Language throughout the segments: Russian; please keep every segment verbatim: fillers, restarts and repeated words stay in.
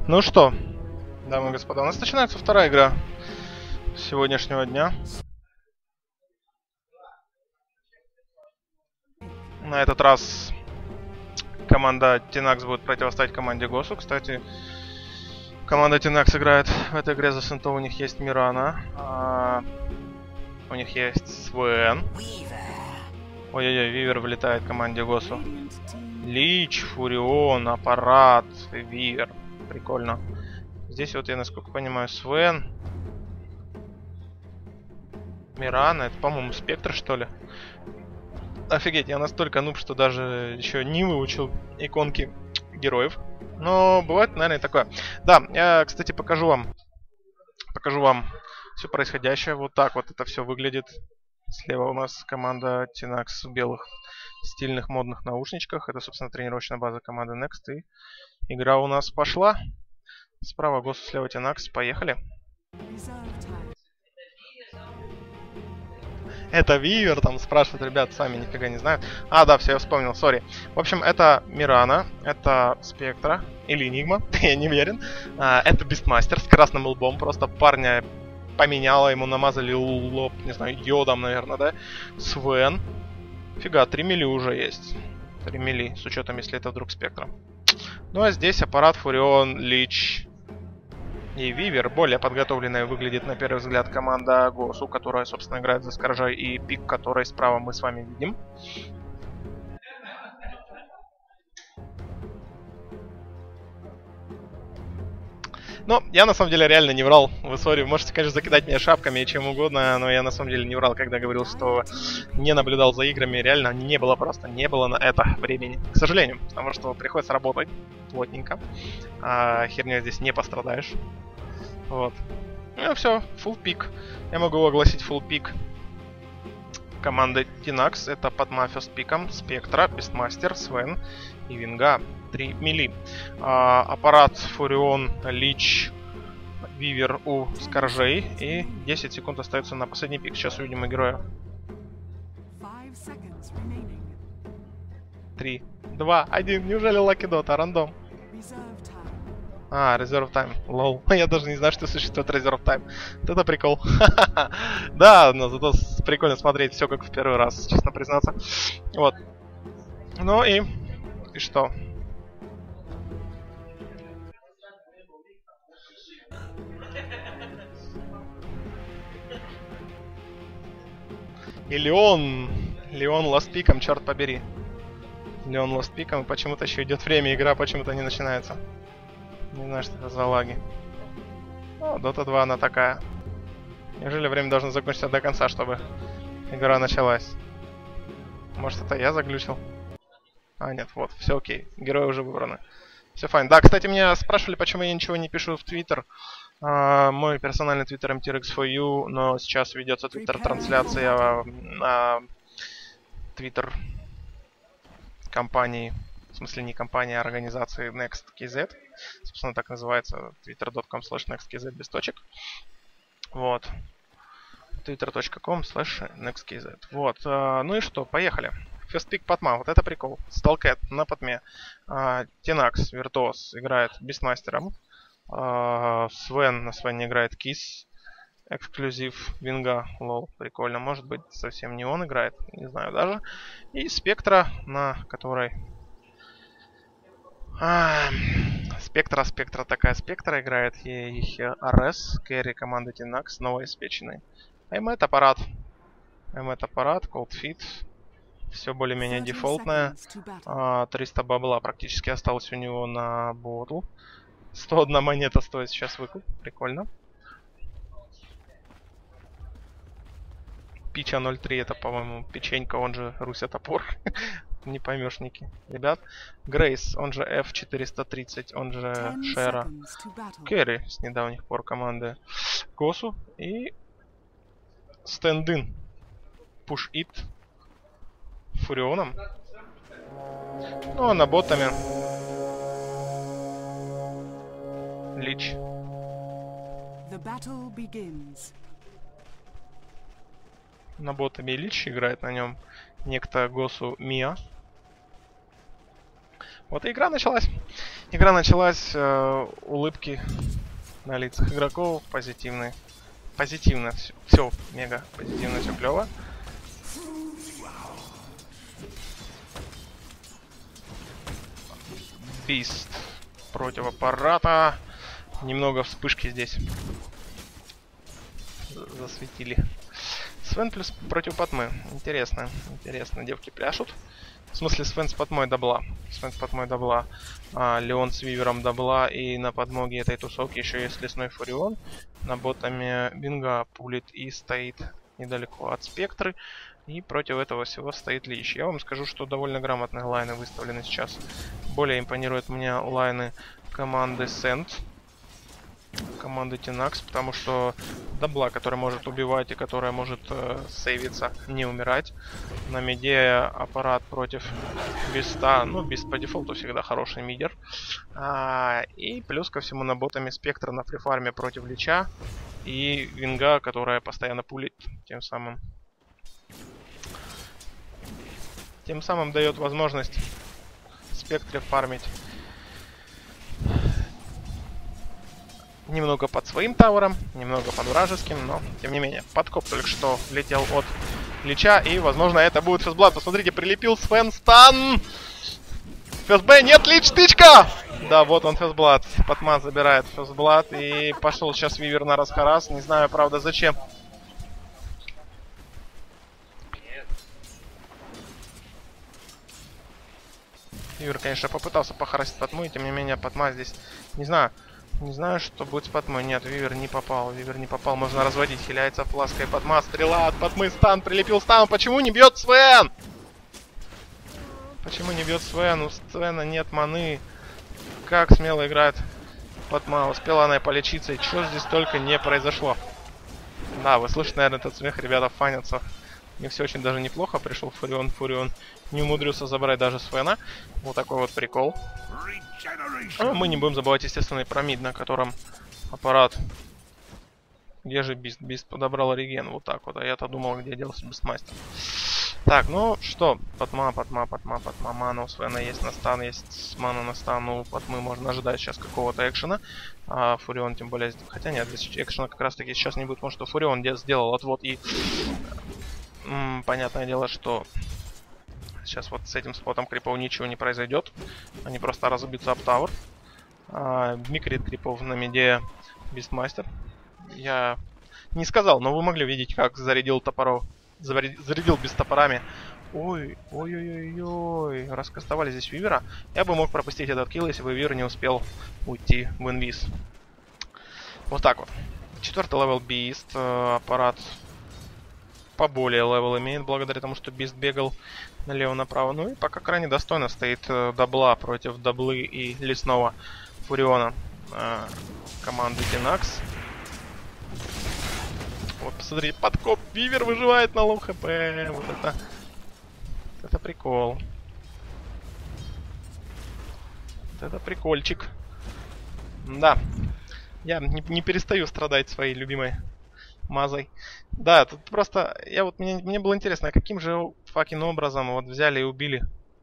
Ну что, дамы и господа, у нас начинается вторая игра сегодняшнего дня. На этот раз команда Tinax будет противостоять команде Госу. Кстати, команда Tinax играет в этой игре за Сенто. У них есть Мирана, а у них есть Свен. Ой-ой-ой, Вивер вылетает в команде Госу. Лич, Фурион, Аппарат, Вивер. Прикольно. Здесь вот я, насколько понимаю, Свен, Мирана. Это, по-моему, Спектр, что ли? Офигеть, я настолько нуб, что даже еще не выучил иконки героев. Но бывает, наверное, и такое. Да, я, кстати, покажу вам, покажу вам все происходящее. Вот так вот это все выглядит. Слева у нас команда Tinax в белых стильных модных наушничках. Это, собственно, тренировочная база команды Next. И игра у нас пошла. Справа Госу, слева Tinax. Поехали. Это Вивер, там спрашивают, ребят, сами нифига не знают. А, да, все, я вспомнил, сори. В общем, это Мирана, это Спектра, или Энигма, я не уверен. А, это Бистмастер с красным лбом, просто парня поменяло, ему намазали лоб, не знаю, йодом, наверное, да. Свен. Фига, три мили уже есть. три мили, с учетом, если это вдруг Спектра. Ну, а здесь Аппарат, Фурион, Лич и Вивер. Более подготовленная выглядит на первый взгляд команда Госу, которая, собственно, играет за Скоржай, и пик, который справа мы с вами видим. Но я на самом деле реально не врал. Вы, сори, можете, конечно, закидать меня шапками и чем угодно, но я на самом деле не врал, когда говорил, что не наблюдал за играми. Реально не было просто, не было на это времени. К сожалению, потому что приходится работать плотненько. А херня здесь не пострадаешь. Вот. Ну все, full пик. Я могу огласить full пик команды Tinax. Это под Мафио с пиком Спектра, Бестмастер, Свен и Винга. три мили. А, Аппарат, Фурион, Лич, Вивер у Скоржей. И десять секунд остается на последний пик. Сейчас увидим и героя. три, два, один. Неужели Лаки Дота? Рандом. А, Reserve Time. Лол. Я даже не знаю, что существует Reserve Time. Вот это прикол. Да, но зато прикольно смотреть все как в первый раз, честно признаться. Вот. Ну и... И что? И Леон. Леон ластпиком, черт побери. Леон ластпиком. Почему-то еще идет время, игра почему-то не начинается. Не знаю, что это за лаги. О, Дота два она такая. Неужели время должно закончиться до конца, чтобы игра началась? Может, это я заглючил? А, нет, вот, все окей. Герои уже выбраны. Все файн. Да, кстати, меня спрашивали, почему я ничего не пишу в Твиттер. Uh, мой персональный твиттер эм ти эр икс фор ю, но сейчас ведется твиттер-трансляция на твиттер компании, в смысле не компании, а организации NextKZ. Собственно, так называется, twitter точка com слэш nextkz без точек. Вот. twitter точка com слэш nextkz. Вот. Uh, ну и что, поехали. Фестпик Патма, вот это прикол. Сталкет на Патме. Uh, Tinax, Виртуоз, играет Бестмастером. Uh, Свен на Свене играет Кис. Эксклюзив Винга. Лол, прикольно. Может быть, совсем не он играет. Не знаю даже. И Спектра, на которой... А, Спектра, Спектра такая. Спектра играет. И ар эс, кэрри команды Tinax, новоиспеченный. Эмет Аппарат. Эмет Аппарат, Cold Feet. Все более-менее дефолтное. А, триста бабла практически осталось у него на ботл. сто одна монета стоит сейчас выкуп. Прикольно. Пича ноль три, это, по-моему, печенька, он же Руся Топор. Не поймешь, Ники. Ребят. Грейс, он же эф четыреста тридцать, он же Шера. Керри с недавних пор команды Госу. И Стендин. Push It. Фурионом. Ну, а на ботами Лич. На ботами Лич играет на нем некто Госу Мия. Вот и игра началась. Игра началась, э, улыбки на лицах игроков, позитивные. Позитивно все, все мега позитивно, все клево. Бист против аппарата. Немного вспышки здесь засветили. Свен плюс против Патмы. Интересно, интересно. Девки пляшут. В смысле, Свен с Патмой добла. Свен с Патмой добла. А, Леон с Вивером добла. И на подмоге этой тусовки еще есть Лесной Фурион. На ботами Бинга пулит и стоит недалеко от Спектры. И против этого всего стоит Лич. Я вам скажу, что довольно грамотные лайны выставлены сейчас. Более импонируют мне лайны команды Сент. Команды Тинакс, потому что дабла, которая может убивать и которая может э, сейвиться, не умирать. На миде аппарат против Биста. Ну, Бист по дефолту всегда хороший мидер. А, и плюс ко всему на ботами Спектра на фрифарме против Лича. И Винга, которая постоянно пулит. Тем самым Тем самым дает возможность Спектре фармить немного под своим тавером, немного под вражеским, но тем не менее. Подкоп только что влетел от Лича, и возможно это будет Фестблад. Посмотрите, прилепил Свен стан. ФСБ, нет, Лич, тычка! Да, вот он Фестблад. Патма забирает Фестблад, и пошел сейчас Вивер на расхарас. Не знаю, правда, зачем. Вивер, конечно, попытался похарасить Патму, и тем не менее Патма здесь, не знаю, не знаю, что будет с Патмой. Нет, Вивер не попал, Вивер не попал, можно разводить. Хиляется флаской Патма, стрела от Патмы, стан, прилепил стан. Почему не бьет Свен? Почему не бьет Свен? У Свена нет маны. Как смело играет Патма. Успела она и полечиться, и что здесь только не произошло. Да, вы слышите, наверное, этот смех, ребята фанятся. Мне все очень даже неплохо. Пришел Фурион, Фурион не умудрился забрать даже Свена. Вот такой вот прикол. А мы не будем забывать, естественно, и про мид, на котором аппарат. Где же Бист? Бист подобрал реген. Вот так вот. А я-то думал, где делся Бистмастер. Так, ну что? Патма, Патма, Патма, Патма. Мана у Свена есть на стан, есть мана на стан. У Патмы можно ожидать сейчас какого-то экшена. А Фурион тем более... Хотя нет, здесь экшена как раз таки сейчас не будет. Потому что Фурион сделал отвод и... М-м, понятное дело, что... Сейчас вот с этим спотом крипов ничего не произойдет. Они просто разобьются об тавер. А, микрит крипов на миде Бистмастер. Я не сказал, но вы могли видеть, как зарядил топоров. Зарядил без топорами. Ой, ой-ой-ой-ой. Раскастовали здесь Вивера. Я бы мог пропустить этот килл, если бы Вивер не успел уйти в инвиз. Вот так вот. Четвертый левел Бист. Аппарат поболее левел имеет, благодаря тому, что Бист бегал налево-направо. Ну и пока крайне достойно стоит э, дабла против даблы и лесного Фуриона э, команды Тинакс. Вот, посмотрите, подкоп, Вивер выживает на лоу хп. Вот это... Это прикол. Вот это прикольчик. Да. Я не, не перестаю страдать своей любимой Мазой. Да, тут просто... Я вот мне, мне было интересно, а каким же факин образом вот взяли и убили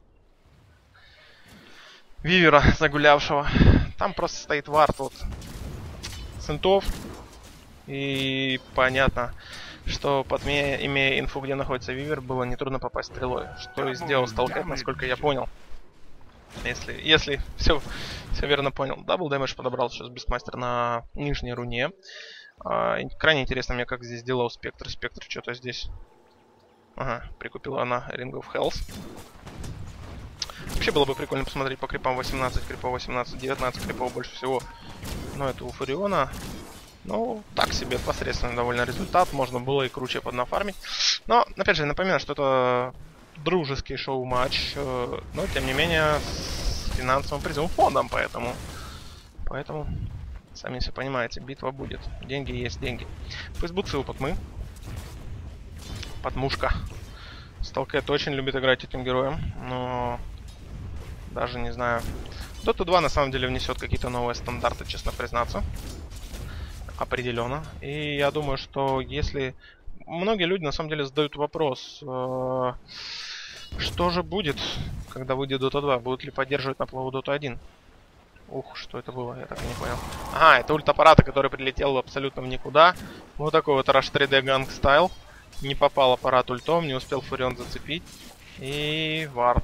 Вивера загулявшего. Там просто стоит вард от Сентов. И понятно, что Патме, имея инфу, где находится Вивер, было нетрудно попасть стрелой. Что и сделал Сталкер, насколько я понял. Если, если все, все верно понял. Дабл дэмэдж подобрал сейчас Бистмастер на нижней руне. А, крайне интересно мне, как здесь делал Спектр. Спектр что-то здесь... Ага, прикупила она Ring of Hells. Вообще было бы прикольно посмотреть по крипам. восемнадцать крипов, восемнадцать, девятнадцать крипов больше всего. Но это у Фуриона. Ну, так себе, посредственный довольно результат. Можно было и круче поднафармить. Но, опять же, напоминаю, что это дружеский шоу-матч. Но, тем не менее, с финансовым призовым фондом. Поэтому, поэтому, сами все понимаете, битва будет. Деньги есть деньги. Фейсбукцы у Патмы. Патмушка. Сталкет очень любит играть этим героем. Но даже не знаю. Дота два на самом деле внесет какие-то новые стандарты, честно признаться. Определенно. И я думаю, что если... Многие люди на самом деле задают вопрос, э, что же будет, когда выйдет Дота два? Будут ли поддерживать на плаву Дота один? Ух, что это было, я так и не понял. Ага, это ульт аппарата, который прилетел абсолютно в никуда. Вот такой вот Rush три дэ Ганг стайл. Не попал аппарат ультом, не успел Фурион зацепить. И вард.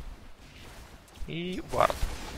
И вард.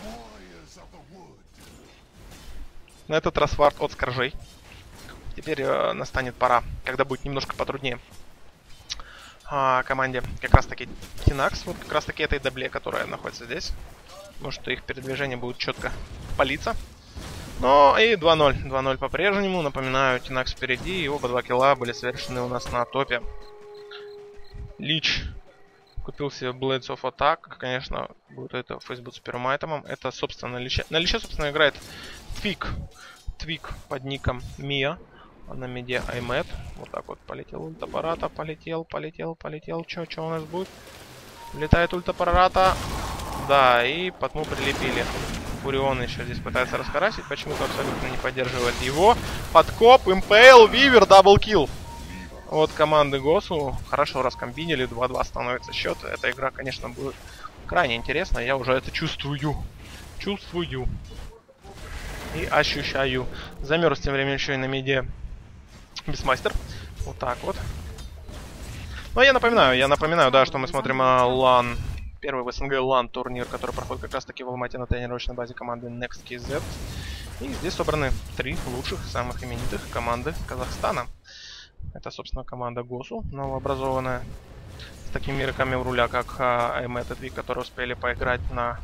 На этот раз вард от Скоржей. Теперь э, настанет пора, когда будет немножко потруднее а, команде как раз таки Тинакс. Вот как раз таки этой дабле, которая находится здесь. Может, их передвижение будет четко палиться. Но и два ноль. два ноль по-прежнему. Напоминаю, Тинакс впереди. И оба два килла были совершены у нас на топе. Лич купил себе Blades of Attack. Конечно, будет это фейсбук с первым айтемом. Это, собственно, на Личе. На Личе, собственно, играет Твик. Твик под ником Мия. А на миде Аймет. Вот так вот полетел ульт аппарата. Полетел, полетел, полетел. Чё, чё у нас будет? Летает ульт аппарата. Да, и Патму прилепили. Фурион еще здесь пытается раскарасить. Почему-то абсолютно не поддерживает его. Подкоп, Импейл, Вивер, даблкилл. От команды Госу. Хорошо раскомбинили. два два становится счет. Эта игра, конечно, будет крайне интересна. Я уже это чувствую. Чувствую. И ощущаю. Замерз тем временем еще и на миде Бисмастер. Вот так вот. Ну, я напоминаю, я напоминаю, да, что мы смотрим лан. Первый в СНГ лан турнир, который проходит как раз таки в Алмате на тренировочной базе команды NextKZ. И здесь собраны три лучших, самых именитых команды Казахстана. Это, собственно, команда Госу, новообразованная, с такими игроками у руля, как Аймет и Твик, которые успели поиграть на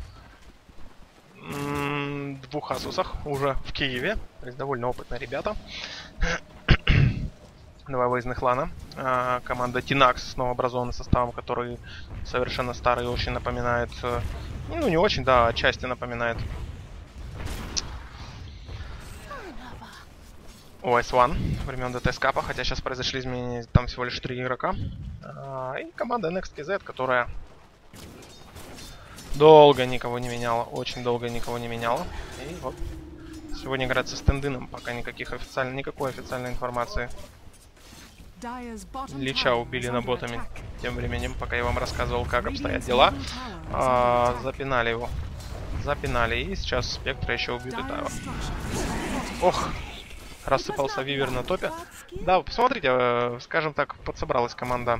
м-м, двух асусах уже в Киеве. То есть довольно опытные ребята. Два выездных лана. А, команда Тинакс с новообразованным составом, который совершенно старый и очень напоминает... Ну, не очень, да, отчасти напоминает о эс один времен ДТС Капа, хотя сейчас произошли изменения, там всего лишь три игрока. А, и команда NextKZ, которая долго никого не меняла, очень долго никого не меняла. И вот сегодня играет со Стендином, пока никаких официальной, никакой официальной информации. Лича убили на ботами тем временем, пока я вам рассказывал, как обстоят дела. А, запинали его. Запинали. И сейчас Спектра еще убьют и Тайва. Ох! Рассыпался Вивер на топе. Да, посмотрите, скажем так, подсобралась команда.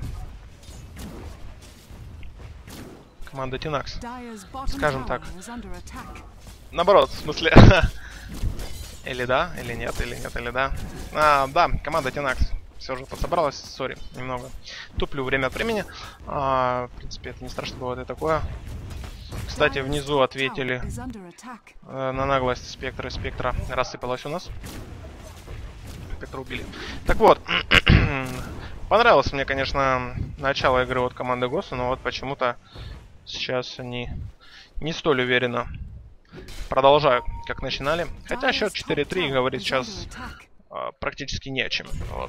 Команда Тинакс. Скажем так. Наоборот, в смысле... Или да, или нет, или нет, или да. А, да, команда Тинакс все же подсобралась, сори, немного туплю время от времени. А, в принципе, это не страшно, бывает и такое. Кстати, внизу ответили э, на наглость Спектра, и Спектра рассыпалась у нас. Спектра убили. Так вот, понравилось мне, конечно, начало игры от команды Госу, но вот почему-то сейчас они не столь уверенно продолжают, как начинали. Хотя счет четыре три говорит сейчас э, практически не о чем. Вот.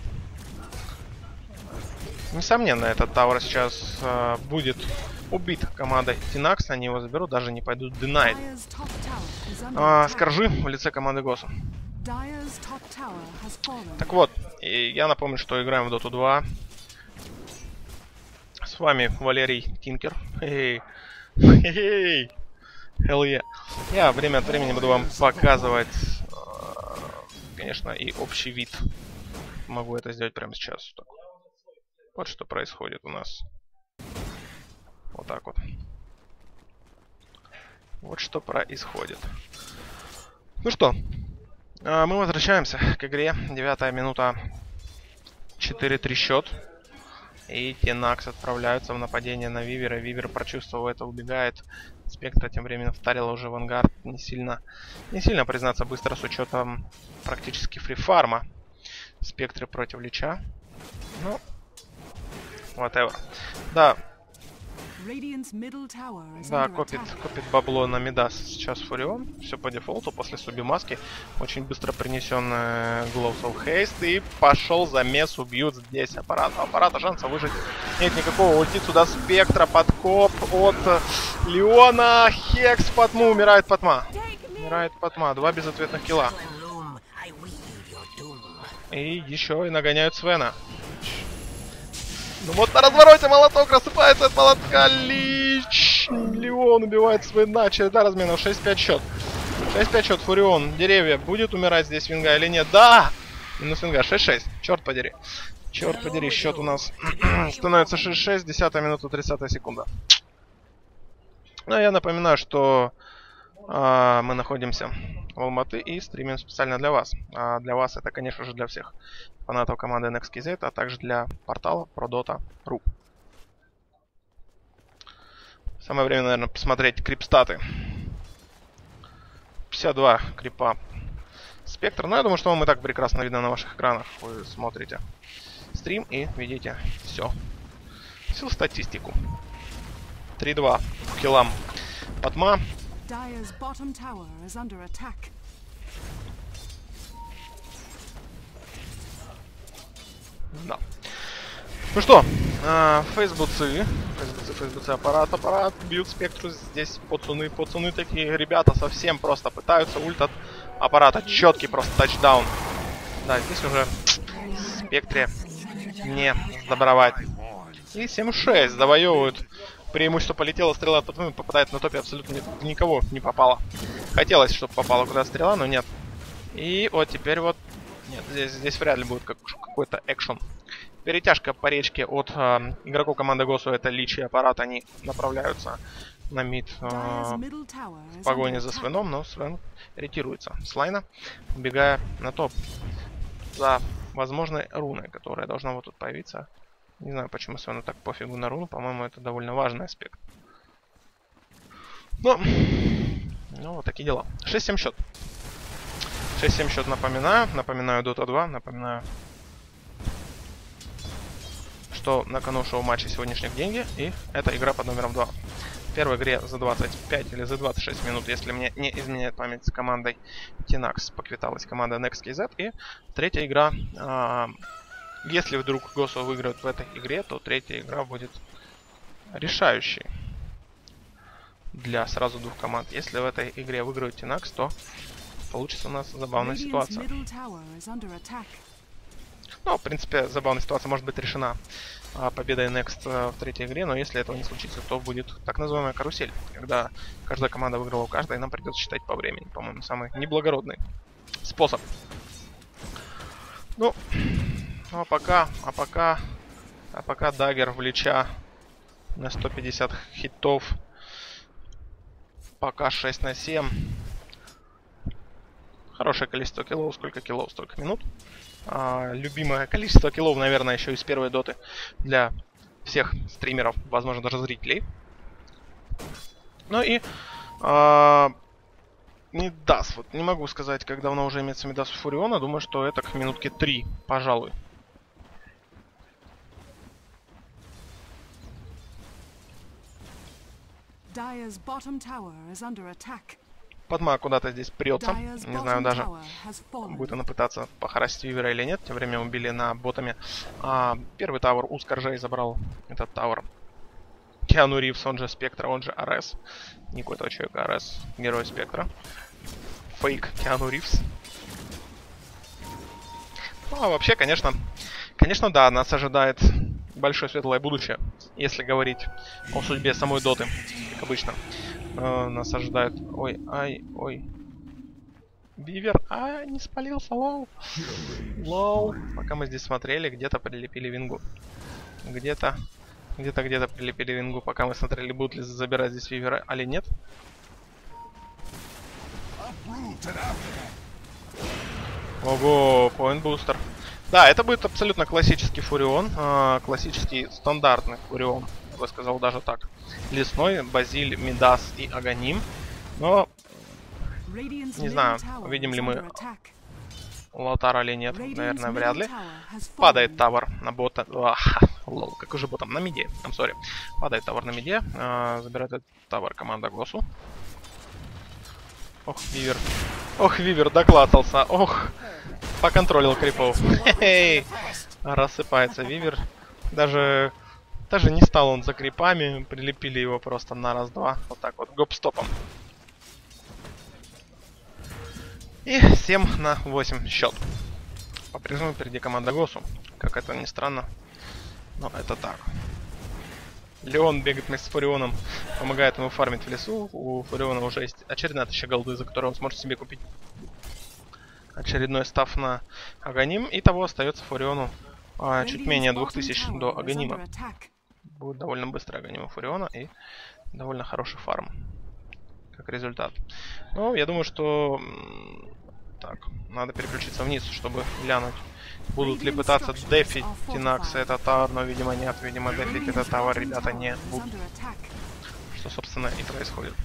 Несомненно, этот тавр сейчас э, будет убит командой Тинакс. Они его заберут, даже не пойдут Denied. Э, Скоржи в лице команды Госу. Так вот, и я напомню, что играем в доту два. С вами Валерий Тинкер. Хе-хей. Хе-хей. Hell yeah. Я время от времени буду вам показывать, э, конечно, и общий вид. Могу это сделать прямо сейчас. Так. Вот что происходит у нас. Вот так вот. Вот что происходит. Ну что, э, мы возвращаемся к игре. Девятая минута. четыре три счет. И Тинакс отправляются в нападение на Вивера. Вивер, прочувствовав это, убегает. Спектра тем временем втарила уже в ангард. Не сильно, не сильно, признаться, быстро, с учетом практически фрифарма. Спектры против Лича. Ну, whatever. Да. Да, копит, копит бабло на Мидас сейчас Фурион. Все по дефолту, после субимаски. Очень быстро принесен э, Gloves of Haste. И пошел замес, убьют здесь аппарат. Аппарата шанса выжить нет никакого. Ультит сюда Спектра, подкоп от Леона. Хекс, Патму, умирает Патма. Умирает Патма, два безответных килла. И еще и нагоняют Свена. Ну вот на развороте молоток рассыпается от молотка. Лич. Леон убивает Свена. Череда разменов. шесть пять счет. шесть пять счет, Фурион. Деревья. Будет умирать здесь Винга или нет? Да! Минус Винга. шесть шесть. Черт подери. Черт подери, счет у нас становится шесть шесть, десятая минута, тридцатая секунда. Ну, я напоминаю, что а, мы находимся в Алматы и стримим специально для вас. А для вас это, конечно же, для всех фанатов команды эн экс кей зет, а также для портала про дота точка ру. Самое время, наверное, посмотреть крипстаты. пятьдесят два крипа Спектр. Но я думаю, что вам и так прекрасно видно на ваших экранах. Вы смотрите стрим и видите все. Всю статистику. три два к киллам Патма. Да. Ну что, э, фейсбуцы, фейсбуцы, фейсбуцы, аппарат, аппарат, бьют Спектру. Здесь пацаны, пацаны такие, ребята совсем просто пытаются ульт от аппарата. Четкий просто тачдаун. Да, здесь уже Спектре не сдобровать. И семь шесть завоевывают. Преимущество полетела, стрела от Патмы попадает на топе, абсолютно никого не попало. Хотелось, чтобы попала куда стрела, но нет. И вот теперь вот... Нет, здесь, здесь вряд ли будет как, какой-то экшен. Перетяжка по речке от э, игроков команды Госу, это Лич и аппарат, они направляются на мид э, в погоне за Свеном, но Свен ретируется с лайна, убегая на топ за возможной руной, которая должна вот тут появиться. Не знаю, почему Свену так пофигу на руну, по-моему, это довольно важный аспект. Но, ну, вот такие дела. шесть семь счет. шесть семь счет, напоминаю. Напоминаю дота два, напоминаю, что на кону шоу матча сегодняшних деньги, и это игра под номером два. В первой игре за двадцать пять или за двадцать шесть минут, если мне не изменяет память, с командой Тинакс поквиталась команда эн экс кей зет. И третья игра, э, если вдруг Госу выиграют в этой игре, то третья игра будет решающей для сразу двух команд. Если в этой игре выиграют Тинакс, то получится у нас забавная ситуация. Ну, в принципе, забавная ситуация может быть решена а, победой Next а, в третьей игре, но если этого не случится, то будет так называемая карусель, когда каждая команда выиграла у каждой, и нам придется считать по времени. По-моему, самый неблагородный способ. Ну, а пока, а пока, а пока Даггер в Лича на сто пятьдесят хитов, пока шесть на семь. Хорошее количество киллов, сколько киллов, столько минут. А, любимое количество киллов, наверное, еще из первой доты для всех стримеров, возможно, даже зрителей. Ну и а, Мидас. Вот не могу сказать, как давно уже имеется Мидас у Фуриона. Думаю, что это к минутке три, пожалуй. Патма куда-то здесь прется. Не знаю даже, будет она пытаться похарасить Вивера или нет. Тем временем убили на ботами. А, первый тавер у Скоржей забрал этот тавер. Киану Ривз, он же Спектра, он же АРС. Не какой-то человек, АРС, герой Спектра. Фейк Киану Ривз. Ну, а вообще, конечно, конечно, да, нас ожидает большое светлое будущее, если говорить о судьбе самой доты, как обычно. Uh, нас ожидает... Ой, ай, ой. Вивер, а, не спалился, лол. Лол. Пока мы здесь смотрели, где-то прилепили вингу. Где-то, где-то, где-то прилепили вингу, пока мы смотрели, будут ли забирать здесь Вивера, или нет. Ого, поинт-бустер. Да, это будет абсолютно классический Фурион. Uh, классический, стандартный Фурион. Я бы сказал даже так. Лесной, Базиль, Мидас и Аганим. Но не знаю, увидим ли мы Лотара или нет. Наверное, вряд ли. Падает тавер на бота. Лол, как уже ботом? На миде. I'm sorry. Падает тавер на миде. А, забирает этот тавер команда Госу. Ох, Вивер. Ох, Вивер доклацался. Ох, поконтролил крипов. Хе-хей. Рассыпается Вивер. Даже... Даже не стал он за крипами, прилепили его просто на раз-два, вот так вот, гоп-стопом. И семь на восемь счет. По-прежнему впереди команда Госу. Как это ни странно, но это так. Леон бегает вместе с Фурионом, помогает ему фармить в лесу. У Фуриона уже есть очередная тысяча голды, за которую он сможет себе купить очередной став на Аганим. И того остается Фуриону а, чуть менее двух тысяч до Аганима. Будет довольно быстро Аганим у Фуриона и довольно хороший фарм как результат. Ну, я думаю, что... Так, надо переключиться вниз, чтобы глянуть. Будут ли пытаться дефить Тинакса это тавер, но, видимо, нет. Видимо, дефить это тавер ребята не будут. Что, собственно, и происходит.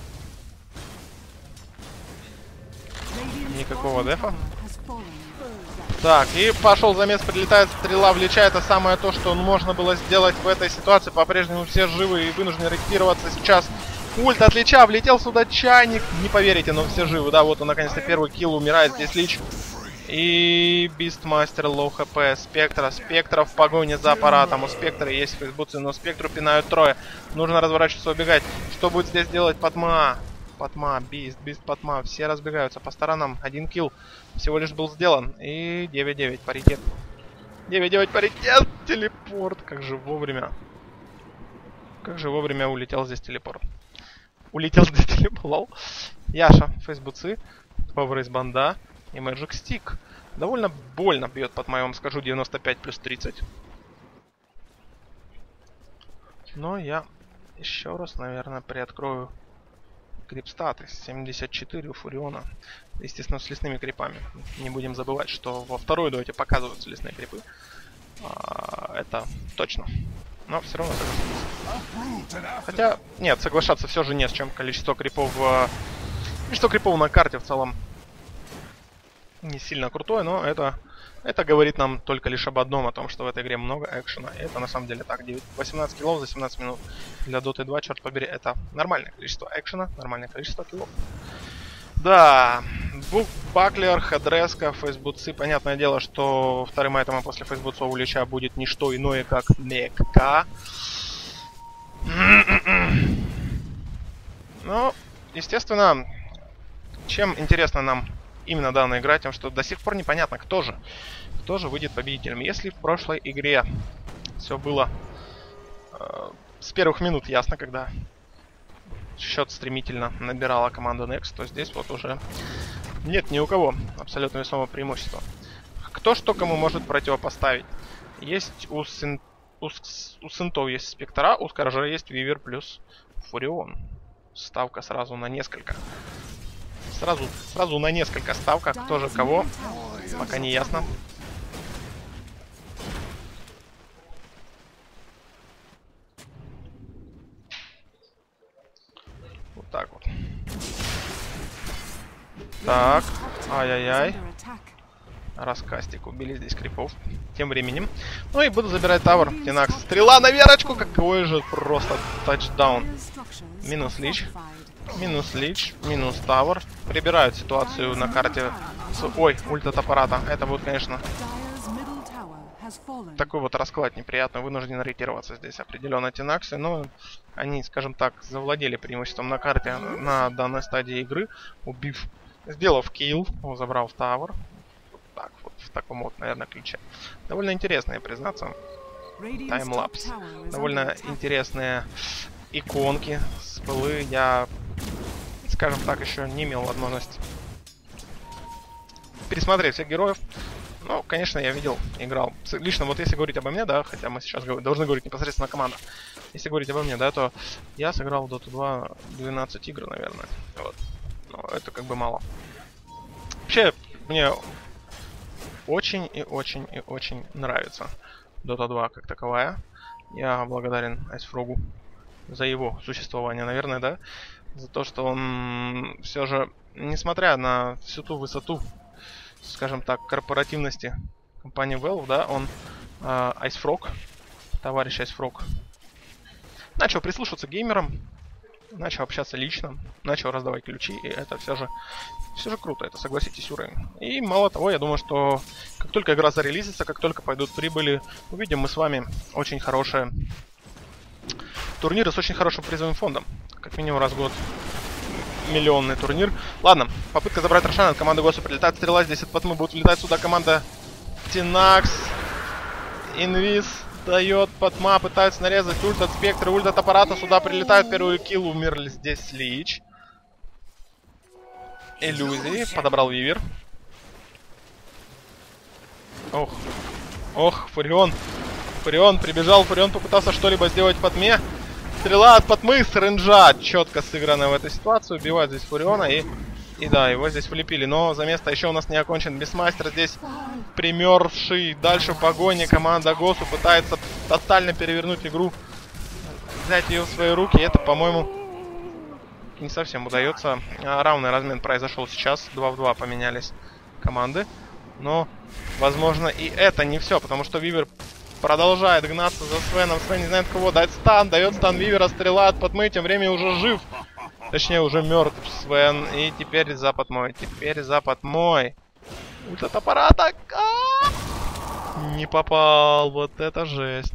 Никакого дефа. Так, и пошел замес, прилетает стрела в Лича. Это самое то, что можно было сделать в этой ситуации. По-прежнему все живы и вынуждены ретироваться сейчас. Ульт от Лича, влетел сюда чайник. Не поверите, но все живы. Да, вот он, наконец-то, первый килл, умирает здесь Лич. И Бистмастер, лоу хп, Спектра. Спектра в погоне за аппаратом. У Спектра есть фейсбуцы, но Спектру пинают трое. Нужно разворачиваться, убегать. Что будет здесь делать Патма? Патма, Бист, Бист, Патма. Все разбегаются по сторонам. Один килл всего лишь был сделан. И девять девять паритет. девять девять паритет. Телепорт. Как же вовремя. Как же вовремя улетел здесь телепорт. Улетел здесь телепорт. Яша, фейсбуцы. Повер из банда. И Magic Stick. Довольно больно бьет под моим, скажу, девяносто пять плюс тридцать. Но я еще раз, наверное, приоткрою крипстаты. семьдесят четыре у Фуриона. Естественно, с лесными крипами. Не будем забывать, что во второй дуэте показываются лесные крипы. А, это точно. Но все равно согласился. Хотя, нет, соглашаться все же не с чем. Количество крипов... Количество крипов на карте в целом не сильно крутое, но это, это говорит нам только лишь об одном, о том, что в этой игре много экшена. И это на самом деле так. восемнадцать киллов за семнадцать минут для Доты два, черт побери, это нормальное количество экшена, нормальное количество киллов. Да, Бук, Баклер, Хедреска, фейсбуцы. Понятное дело, что вторым айтемом после фейсбуцов у Лича будет не что иное, как Мекка. Ну, естественно, чем интересно нам именно данная игра, тем, что до сих пор непонятно, кто же, кто же выйдет победителем. Если в прошлой игре все было э, с первых минут ясно, когда счет стремительно набирала команда Next, то здесь вот уже нет ни у кого абсолютно весомого преимущества. Кто что кому может противопоставить? Есть у, син, у, у Синтов есть Спектра, у Скоржа есть Вивер плюс Фурион. Ставка сразу на несколько. Сразу, сразу на несколько ставках. Кто же кого, пока не ясно. Вот так вот. Так, ай-яй-яй. Раскастик, убили здесь крипов. Тем временем. Ну и буду забирать тавер. Тинакс. Стрела на верочку. Какой же просто тачдаун. Минус Лич. Минус Лич, минус Тавер. Прибирают ситуацию на карте с... Ой, ульт от аппарата. Это будет, конечно, такой вот расклад неприятный. Вынужден ретироваться здесь определенно Тинаксы. Но они, скажем так, завладели преимуществом на карте на данной стадии игры. Убив, сделав килл, забрав Тавер. Вот так вот, в таком вот, наверное, ключе. Довольно интересные, признаться, таймлапс. Довольно интересные иконки с пылы. Я, скажем так, еще не имел возможности пересмотреть всех героев. Ну, конечно, я видел, играл. Лично вот если говорить обо мне, да, хотя мы сейчас должны говорить непосредственно о командах. Если говорить обо мне, да, то я сыграл в Доту два двенадцать игр, наверное. Вот. Но это как бы мало. Вообще, мне очень и очень и очень нравится Дота два как таковая. Я благодарен Айсфрогу за его существование, наверное, да. За то, что он все же, несмотря на всю ту высоту, скажем так, корпоративности компании Valve, да, он э, Айсфрог, товарищ Айсфрог, начал прислушиваться к геймерам, начал общаться лично, начал раздавать ключи, и это все же, все же круто, это, согласитесь, уровень. И мало того, я думаю, что как только игра зарелизится, как только пойдут прибыли, увидим мы с вами очень хорошие турниры с очень хорошим призовым фондом. Как минимум раз в год миллионный турнир. Ладно, попытка забрать Рошана от команды Госу. Прилетает стрела, здесь от Патмы будет влетать сюда команда Тинакс. Инвиз. Дает Патма, пытаются нарезать ульт от спектра, ульт от аппарата. Сюда прилетает первый килл, умерли здесь Лич. Иллюзии, подобрал Вивер. Ох, ох, Фурион. Фурион прибежал, Фурион попытался что-либо сделать в Патме. Стрела от Патмы с ренджа, четко сыграна в этой ситуации. Убивает здесь Фуриона и... И да, его здесь влепили. Но за место еще у нас не окончен Бисмастер. Здесь примерзший дальше в погоне. Команда Госу пытается тотально перевернуть игру. Взять ее в свои руки. Это, по-моему, не совсем удается. Равный размен произошел сейчас. два в два поменялись команды. Но, возможно, и это не все. Потому что Вивер продолжает гнаться за Свеном. Свен не знает кого. Дает стан. Дает стан Вивера. Стрела от Патмы. Тем временем уже жив. Точнее, уже мертв Свен. И теперь за Патмой. Теперь за Патмой. Ульт от аппарата. А-а-а! Не попал. Вот это жесть.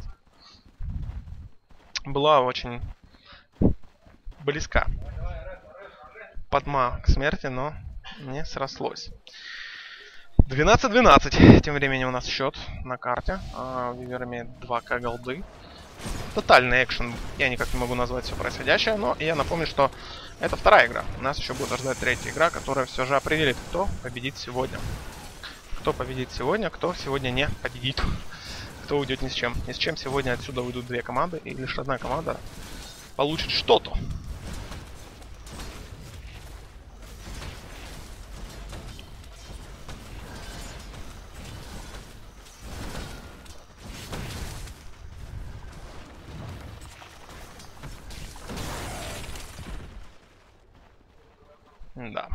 Была очень близка Патма к смерти, но не срослось. двенадцать двенадцать. Тем временем у нас счет на карте. Вивер имеет два ка голды. Тотальный экшен. Я никак не могу назвать все происходящее, но я напомню, что это вторая игра. Нас еще будет ждать третья игра, которая все же определит, кто победит сегодня. Кто победит сегодня, кто сегодня не победит. Кто уйдет ни с чем. Ни с чем сегодня отсюда уйдут две команды, и лишь одна команда получит что-то. Да.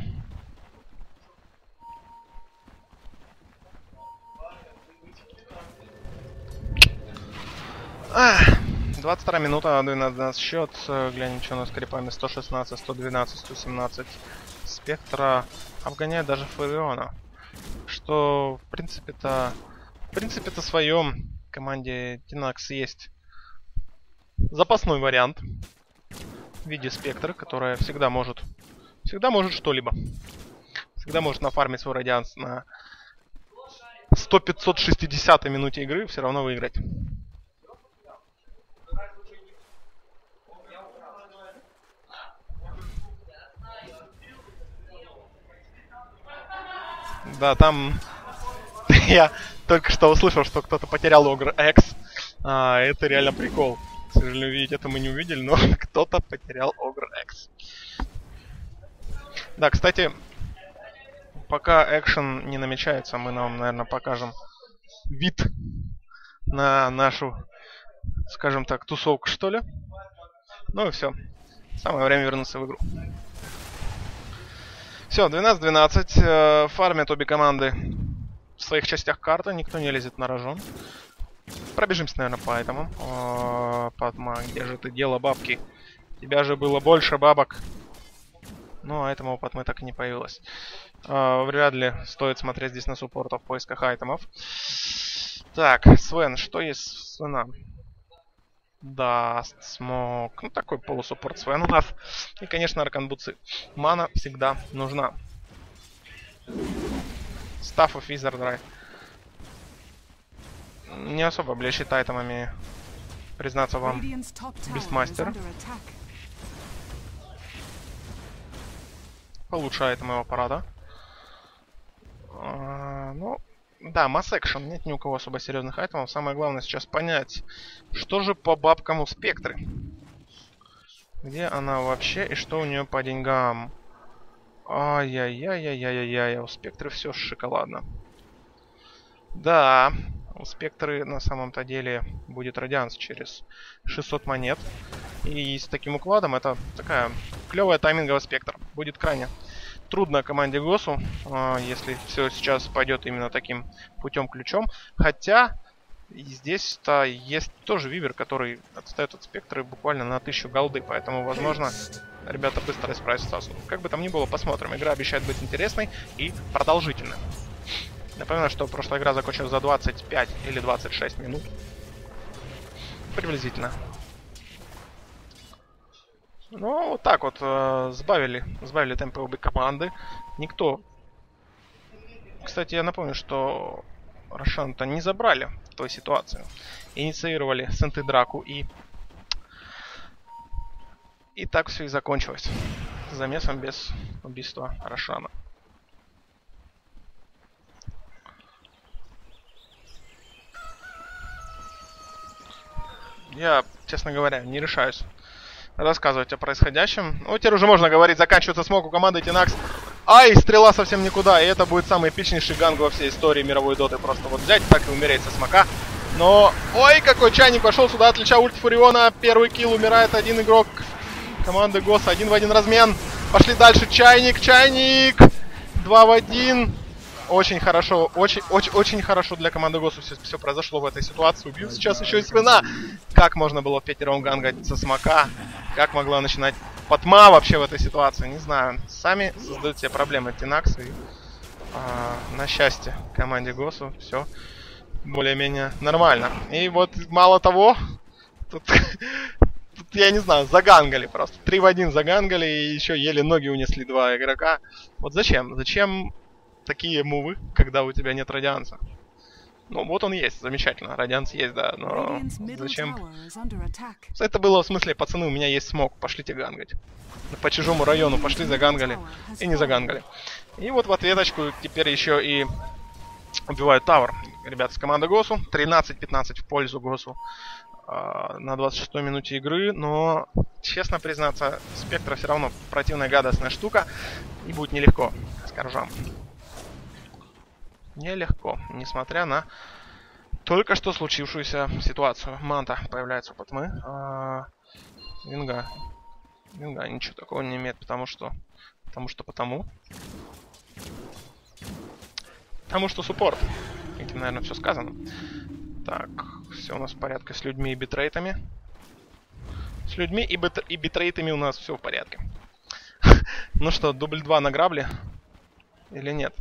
двадцать вторая минута, двенадцать двенадцать счет. Глянем, что у нас с крипами. сто шестнадцать, сто двенадцать, сто семнадцать. Спектра обгоняет даже Фуриона. Что, в принципе-то... В принципе-то своем команде Тинакс есть запасной вариант в виде Спектра, которая всегда может... Всегда может что-либо. Всегда может нафармить свой радианс на сто пятьсот шестидесятой минуте игры, все равно выиграть. Да, там я только что услышал, что кто-то потерял Огр X. А, это реально прикол. К сожалению, видеть это мы не увидели, но кто-то потерял Огр X. Да, кстати, пока экшен не намечается, мы нам, наверное, покажем вид на нашу, скажем так, тусовку, что ли. Ну и все. Самое время вернуться в игру. Все, двенадцать двенадцать. Фармят обе команды в своих частях карты. Никто не лезет на рожон. Пробежимся, наверное, по этому. О, Патма, где же ты дела бабки? У тебя же было больше бабок. Ну, а этому Патмы так и не появилось. Э, вряд ли стоит смотреть здесь на суппорта в поисках айтемов. Так, Свен, что есть у Свена? Даст, смог. Ну, такой полусуппорт Свен у нас. И, конечно, арканбуцы. Мана всегда нужна. Staff of Wizard Rai. Не особо блещет айтемами, признаться вам, Бистмастер. Получше айтемы аппарата. А, ну, да, масс экшен. Нет ни у кого особо серьезных айтемов. Самое главное сейчас понять, что же по бабкам у Спектры. Где она вообще и что у нее по деньгам. Ай-яй-яй-яй-яй-яй. У Спектры все шоколадно. Да, у Спектры на самом-то деле будет радианс через шестьсот монет. И с таким укладом это такая клевая тайминговая Спектр. Будет крайне трудно команде Госу, если все сейчас пойдет именно таким путем-ключом. Хотя здесь-то есть тоже Вивер, который отстает от Спектры буквально на тысячу голды. Поэтому, возможно, ребята быстро справятся. Как бы там ни было, посмотрим. Игра обещает быть интересной и продолжительной. Напоминаю, что прошлая игра закончилась за двадцать пять или двадцать шесть минут. Приблизительно. Ну, вот так вот э, сбавили, сбавили темпы обе команды. Никто... Кстати, я напомню, что Рошан-то не забрали той ситуации. Инициировали Сенты драку, и... И так все и закончилось. Замесом без убийства Рошана. Я, честно говоря, не решаюсь рассказывать о происходящем. Ну, теперь уже можно говорить, заканчивается смог у команды Тинакс. Ай, стрела совсем никуда, и это будет самый эпичнейший ганг во всей истории мировой доты. Просто вот взять так и умереть со смока. Но, ой, какой чайник вошел сюда, отлича ульт Фуриона. Первый килл, умирает один игрок команды Гос, один в один размен. Пошли дальше, чайник, чайник, два в один. Очень хорошо, очень, очень, очень хорошо для команды Госу все, все произошло в этой ситуации. Убьют сейчас еще и Свена. Как можно было пятером гангать со смока? Как могла начинать Патма вообще в этой ситуации? Не знаю. Сами создают себе проблемы Тинакс. И а, на счастье команде Госу все более-менее нормально. И вот мало того, тут, тут я не знаю, загангали просто. три в один загангали и еще еле ноги унесли два игрока. Вот зачем? Зачем такие мувы, когда у тебя нет радианса? Ну, вот он есть, замечательно. Радианс есть, да, но зачем? Это было в смысле, пацаны, у меня есть смог, пошлите гангать. По чужому району пошли, загангали и не загангали. И вот в ответочку теперь еще и убивают Тауэр. Ребята с команды Госу. тринадцать пятнадцать в пользу Госу э, на двадцать шестой минуте игры. Но, честно признаться, Спектра все равно противная гадостная штука. И будет нелегко, скажем. Нелегко, несмотря на только что случившуюся ситуацию. Манта появляется у Патмы. А, Винга. Винга ничего такого не имеет, потому что... Потому что потому. Потому что суппорт. Этим, наверное, все сказано. Так, все у нас в порядке с людьми и битрейтами. С людьми и, бит... и битрейтами у нас все в порядке. Ну что, дубль два на грабли? Или нет?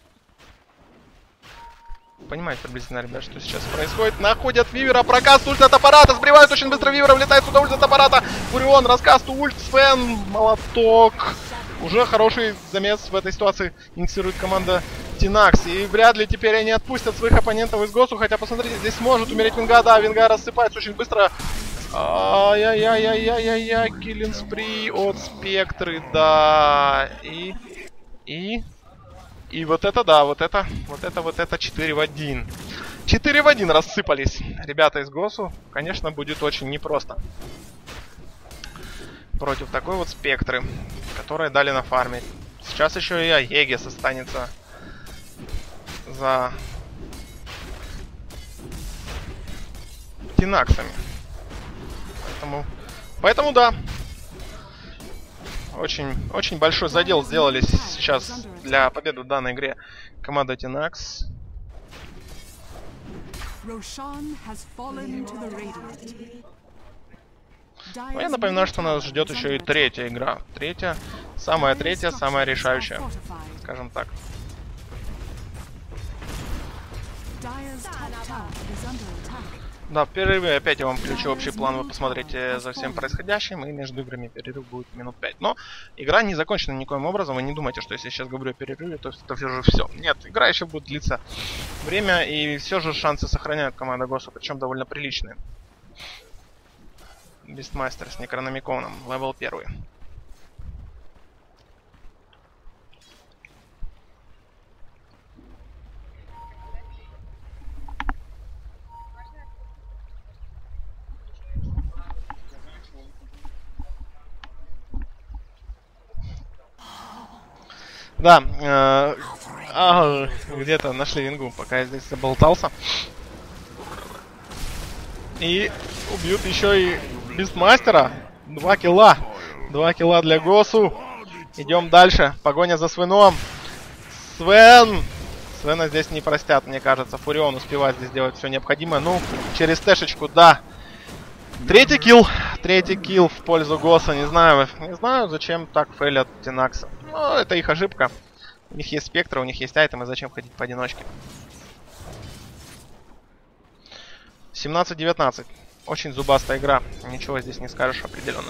Понимаете приблизительно, ребят, что сейчас происходит. Находят Вивера, прокаст, ульт от аппарата, сбривают очень быстро Вивера, влетает сюда ульт от аппарата. Фурион, раскаст, ульт, Свен, молоток. Уже хороший замес в этой ситуации инициирует команда Тинакс. И вряд ли теперь они отпустят своих оппонентов из Госу. Хотя, посмотрите, здесь может умереть Винга. Да, Винга рассыпается очень быстро. Ай-яй-яй-яй-яй-яй, киллинг спри от Спектры, да. И... И... И вот это, да, вот это, вот это, вот это четыре в один. четыре в один рассыпались ребята из Госу. Конечно, будет очень непросто. Против такой вот Спектры, которая дали на фарме. Сейчас еще и Аегис останется за Тинаксами. Поэтому, поэтому да. Очень, очень большой задел сделали сейчас для победы в данной игре команда Тинакс. Ну, я напоминаю, что нас ждет еще и третья игра. Третья, самая третья, самая решающая, скажем так. Да, в перерыве опять я вам включу общий план, вы посмотрите за всем происходящим, и между играми перерыв будет минут пять. Но игра не закончена никоим образом, вы не думайте, что если я сейчас говорю о перерыве, то это все же все. Нет, игра еще будет длиться время, и все же шансы сохраняют команда Госу, причем довольно приличные. Бистмастер с Некрономиконом, левел первый. Да, э, а, где-то нашли Вингу, пока я здесь заболтался. И убьют еще и Бистмастера. Два килла. Два килла для Госу. Идем дальше. Погоня за Свеном. Свен! Свена здесь не простят, мне кажется. Фурион успевает здесь делать все необходимое. Ну, через тэшечку, да. Третий килл. Третий килл в пользу Госа. Не знаю, не знаю, зачем так фейлят Тинакса. Ну, это их ошибка. У них есть Спектра, у них есть айтемы, зачем ходить поодиночке. семнадцать девятнадцать. Очень зубастая игра. Ничего здесь не скажешь определенно.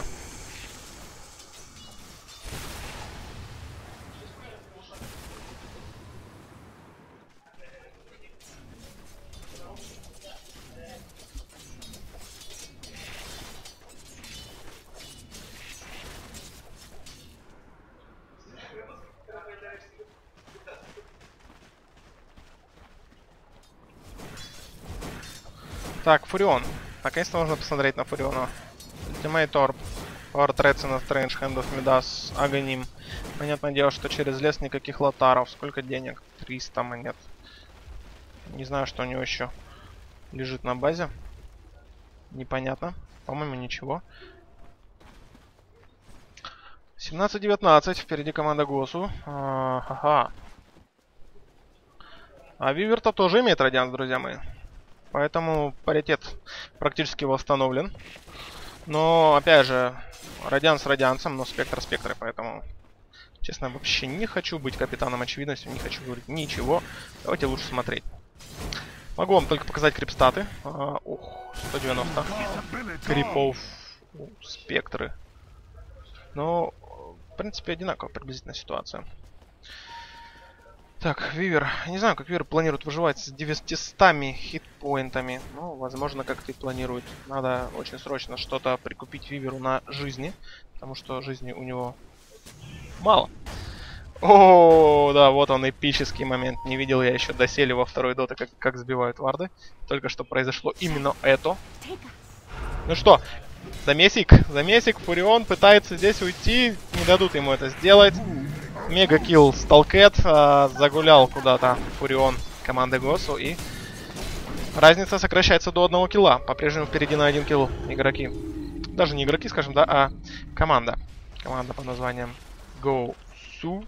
Так, Фурион. Наконец-то можно посмотреть на Фуриона. Ultimate Orb. Power Threats in Strange, Hand of Midas, Агоним. Понятное дело, что через лес никаких лотаров. Сколько денег? триста монет. Не знаю, что у него еще лежит на базе. Непонятно. По-моему, ничего. семнадцать девятнадцать. Впереди команда Госу. Ага. А Вивер-то тоже имеет радианс, друзья мои. Поэтому паритет практически восстановлен. Но, опять же, радианс радиансом, но спектр спектры. Поэтому, честно, вообще не хочу быть капитаном очевидности. Не хочу говорить ничего. Давайте лучше смотреть. Могу вам только показать крипстаты. А, ух, сто девяносто крипов, спектры. Но, в принципе, одинаково приблизительно ситуация. Так, Вивер. Не знаю, как Вивер планирует выживать с девятистами хитпоинтами. Ну, возможно, как-то и планирует. Надо очень срочно что-то прикупить Виверу на жизни. Потому что жизни у него мало. О, да, вот он, эпический момент. Не видел я еще доселе во второй доте, как, как сбивают варды. Только что произошло именно это. Ну что, замесик, замесик, Фурион пытается здесь уйти. Не дадут ему это сделать. Мега-килл Сталкет. А, загулял куда-то Фурион команды Госу. И разница сокращается до одного килла. По-прежнему впереди на один килл игроки. Даже не игроки, скажем, да, а команда. Команда под названием Госу.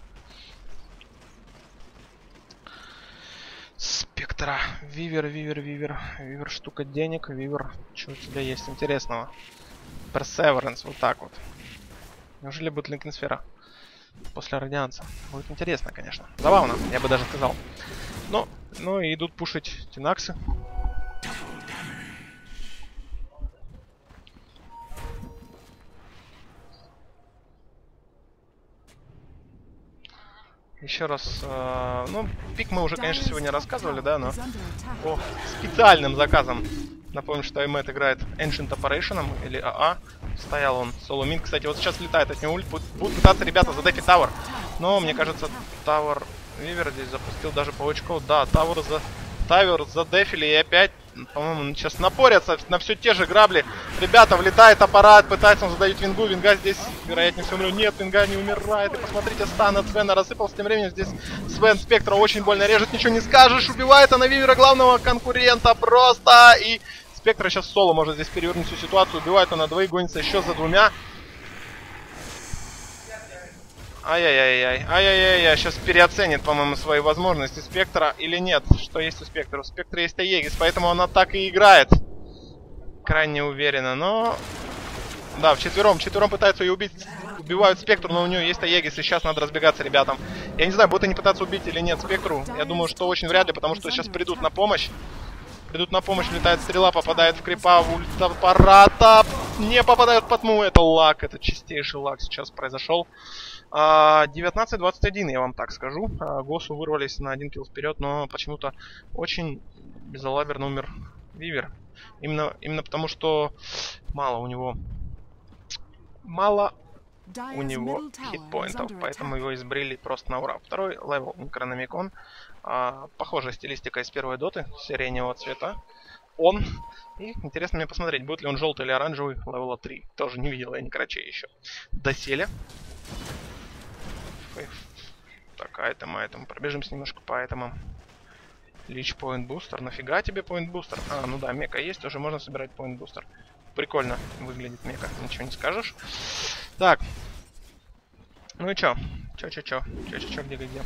Спектра. Вивер, Вивер, Вивер. Вивер, штука денег. Вивер, что у тебя есть интересного? Perseverance, вот так вот. Неужели будет Линкенсфера после радианса? Будет интересно, конечно. Забавно, я бы даже сказал. Но, ну и идут пушить Тинаксы. Еще раз, э, ну, пик мы уже, конечно, сегодня рассказывали, да, но по специальным заказам. Напомню, что Эмет играет Ancient Operation или АА. Стоял он соло мид. Кстати, вот сейчас летает от него ульт. Будут пытаться ребята задефить Тавер. Но, мне кажется, Тавер Вивер здесь запустил даже паучков. Да, Тавер за... Тавер задефили и опять, по-моему, сейчас напорятся на все те же грабли. Ребята, влетает аппарат, пытается он задавить Вингу. Винга здесь, вероятнее всего, умрет. Нет, Винга не умирает. И посмотрите, стан от Свена рассыпался. Тем временем здесь Свен Спектра очень больно режет. Ничего не скажешь. Убивает она Вивера, главного конкурента, просто. И Спектра сейчас соло может здесь перевернуть всю ситуацию. Убивает она двоих, гонится еще за двумя. Ай-яй-яй-яй, ай-яй-яй-яй, сейчас переоценит, по-моему, свои возможности Спектра или нет. Что есть у Спектра? У Спектра есть Аегис, поэтому она так и играет. Крайне уверенно, но... Да, вчетвером, вчетвером пытаются ее убить, убивают Спектру, но у нее есть Аегис, и сейчас надо разбегаться ребятам. Я не знаю, будут они пытаться убить или нет Спектру. Я думаю, что очень вряд ли, потому что сейчас придут на помощь. Придут на помощь, летает стрела, попадает в крипа, в ульт аппарата. Не попадает под му, это лаг, это чистейший лаг сейчас произошел. девятнадцать двадцать один, я вам так скажу. Госу вырвались на один килл вперед, но почему-то очень безалаберно умер Вивер. Именно, именно потому, что мало у него... Мало у него хитпоинтов, поэтому его избрили просто на ура. Второй левел Некрономикон. А, похожая стилистика из первой доты, сиреневого цвета. Он. И интересно мне посмотреть, будет ли он желтый или оранжевый, левела три. Тоже не видел я Некрачей еще. Доселе. Так, айтем, айтем. Пробежимся немножко по айтемам. Лич поинт бустер. Нафига тебе поинт бустер? А, ну да, мека есть, уже можно собирать поинт бустер. Прикольно выглядит мека, ничего не скажешь. Так. Ну и чё? Чё, чё, чё? Чё, чё, чё, где, где?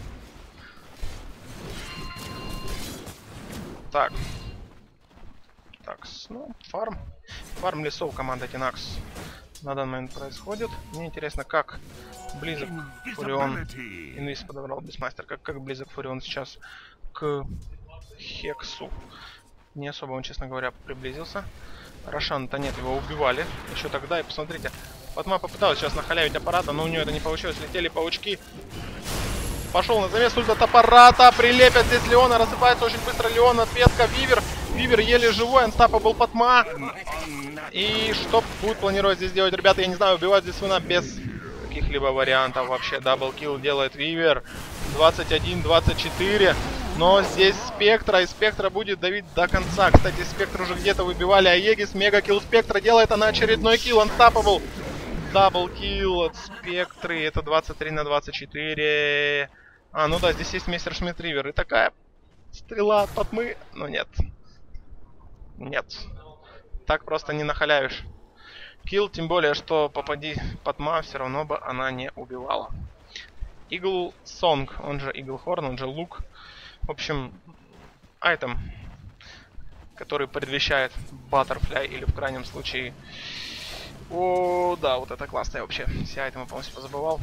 Так. Так, ну, фарм. Фарм лесов команда Тинакс на данный момент происходит. Мне интересно, как близок Фурион. Инвиз подобрал Бисмастер. Как, как близок Фурион сейчас к Хексу. Не особо он, честно говоря, приблизился. Рошана-то нет, его убивали еще тогда. И посмотрите, Фатма попыталась сейчас нахалявить аппарата, но у нее это не получилось. Летели паучки. Пошел на замес ульт от аппарата. Прилепят здесь Леона. Рассыпается очень быстро Леона. Ответка. Вивер. Вивер еле живой. Анстапабл Фатма. И что будет планировать здесь делать, ребята? Я не знаю, убивать здесь Свена без каких-либо вариантов вообще. Даблкилл делает Вивер. двадцать один двадцать четыре. Но здесь Спектра, и Спектра будет давить до конца. Кстати, Спектр уже где-то выбивали Аегис. Мега-килл Спектра делает она очередной килл. Unstoppable. Дабл-килл от Спектры. Это двадцать три на двадцать четыре. А, ну да, здесь есть Мессершмитт Ривер. И такая стрела от Патмы. Но нет. Нет. Так просто не нахалявишь. Килл, тем более, что попади Патма, все равно бы она не убивала. Игл Сонг, он же Игл Хорн, он же лук. В общем, айтем, который предвещает Баттерфляй, или в крайнем случае... О, да, вот это классно, я вообще все айтемы полностью позабывал.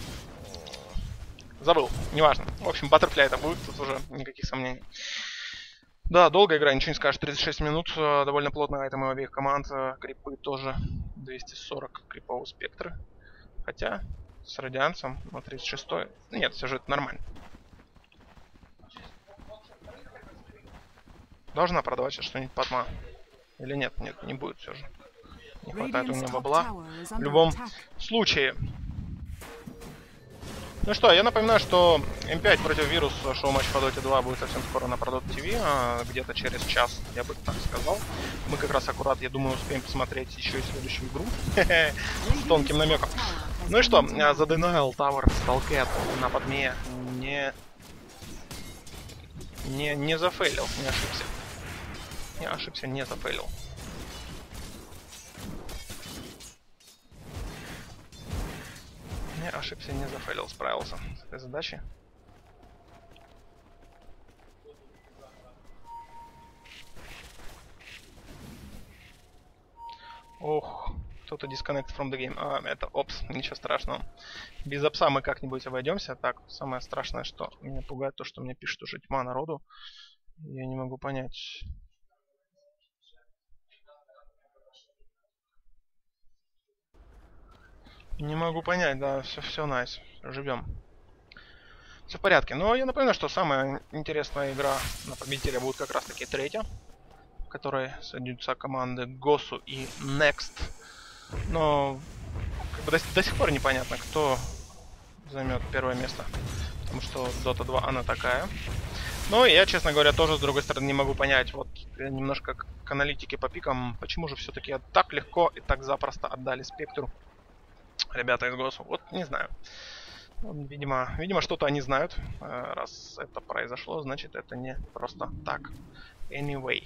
Забыл, неважно. В общем, Баттерфляй это будет, тут уже никаких сомнений. Да, долгая игра, ничего не скажешь, тридцать шесть минут, довольно плотные айтемы у обеих команд. Крипы тоже двести сорок крипов у Спектры. Хотя, с Радианцем на тридцать шестой... Нет, все же это нормально. Должна продавать сейчас что-нибудь Патма. Или нет? Нет, не будет все же. Не хватает у меня бабла. В любом случае. Ну что, я напоминаю, что эм пять против Вирус шоу-матч по Доте два будет совсем скоро на Продот ТВ. А где-то через час, я бы так сказал. Мы как раз аккурат, я думаю, успеем посмотреть еще и следующую игру. С тонким намеком. Ну и что, за Denial Tower Stalket на Патме не... Не, не зафейлил, не ошибся. Не ошибся, не зафейлил. Не ошибся, не зафейлил, справился с этой задачей. Ох, кто-то disconnect from the game. А, это опс, ничего страшного. Без опса мы как-нибудь обойдемся. Так, самое страшное, что меня пугает, то, что мне пишет уже тьма народу. Я не могу понять. Не могу понять, да, все, все nice. Живем. Все в порядке. Но я напоминаю, что самая интересная игра на победителя будет как раз таки третья, в которой сойдутся команды Госу и Next. Но как бы до, до сих пор непонятно, кто займет первое место. Потому что Дота два она такая. Но я, честно говоря, тоже с другой стороны не могу понять, вот немножко к аналитике по пикам, почему же все-таки так легко и так запросто отдали Спектру ребята из Госу. Вот не знаю. Видимо, видимо что-то они знают. Раз это произошло, значит это не просто так. Anyway.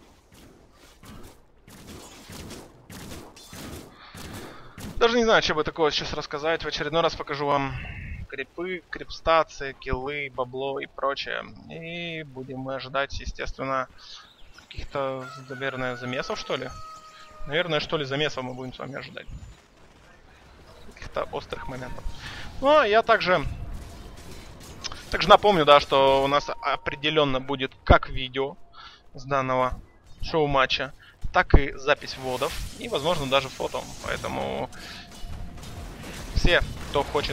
Даже не знаю, что бы такого сейчас рассказать. В очередной раз покажу вам крипы, крипстации, киллы, бабло и прочее. И будем мы ожидать, естественно, каких-то, наверное, замесов, что ли. Наверное, что ли, замесов мы будем с вами ожидать. Каких-то острых моментов. Ну, а я также... Также напомню, да, что у нас определенно будет как видео с данного шоу-матча, так и запись вводов. И, возможно, даже фото. Поэтому все, кто хочет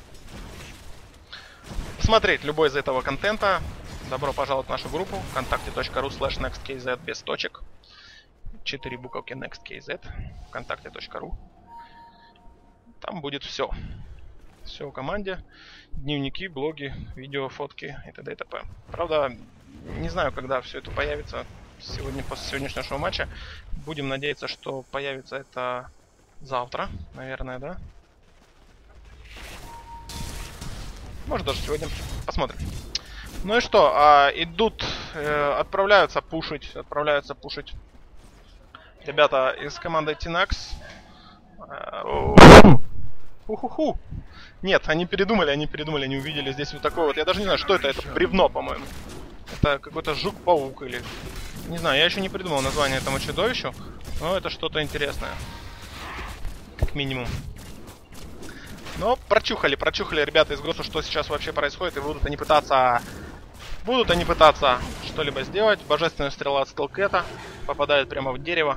посмотреть любой из этого контента, добро пожаловать в нашу группу вконтакте точка ру слэш некст кей зет без точек. Четыре буковки некст.kz. вконтакте точка ру. Там будет все. Все в команде. Дневники, блоги, видео, фотки и т.д. и т.п. Правда, не знаю, когда все это появится сегодня, после сегодняшнего шоу-матча. Будем надеяться, что появится это завтра, наверное, да? Может, даже сегодня. Посмотрим. Ну и что, а, идут, э, отправляются пушить, отправляются пушить ребята из команды Тинакс. Уху-ху. Нет, они передумали, они передумали, они увидели здесь вот такое вот. Я даже не знаю, что это, это бревно, по-моему. Это какой-то жук-паук или... Не знаю, я еще не придумал название этому чудовищу, но это что-то интересное. Как минимум. Но прочухали, прочухали ребята из Госу, что сейчас вообще происходит, и будут они пытаться... Будут они пытаться что-либо сделать. Божественная стрела от Сталкета попадает прямо в дерево.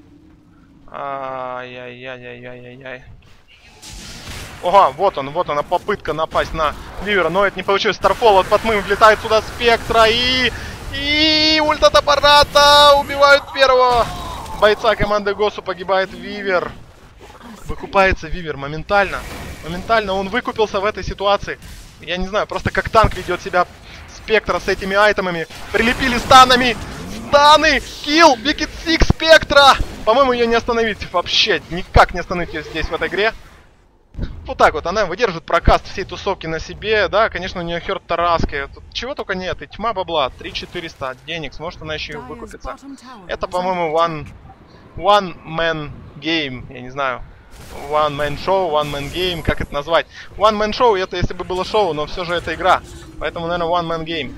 Ай-яй-яй-яй-яй-яй. Ага, вот он, вот она попытка напасть на Вивера, но это не получилось. Старфол от Патмы, влетает сюда Спектра и... И ульт от аппарата! Убивают первого бойца команды Госу, погибает Вивер. Выкупается Вивер моментально. Моментально он выкупился в этой ситуации. Я не знаю, просто как танк ведет себя Спектра с этими айтемами. Прилепили станами. Станы! Килл! Викид Сикс Спектра! По-моему, ее не остановить вообще. Никак не остановить ее здесь, в этой игре. Вот так вот, она выдержит прокаст всей тусовки на себе. Да, конечно, у нее Хёрд Тараски. Тут чего только нет. И тьма бабла. три четыреста денег. Сможет она еще и выкупиться. Это, по-моему, one, one man game. Я не знаю. One man show, one man game. Как это назвать? One man show это если бы было шоу, но все же это игра. Поэтому, наверное, one man game.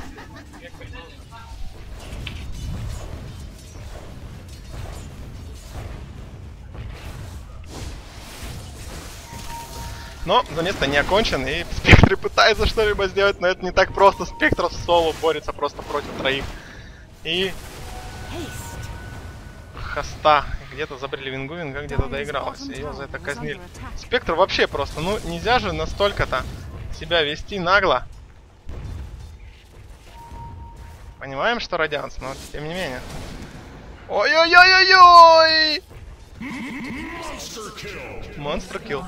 Но замес-то не окончен, и Спектры пытаются что-либо сделать, но это не так просто. Спектр в соло борется просто против троих. И... Хоста где-то забрали вингу, винга где-то доигралась. Ее за это казнили. Спектр вообще просто, ну нельзя же настолько-то себя вести нагло. Понимаем, что Радианс, но тем не менее. Ой-ой-ой-ой-ой! Монстр килл.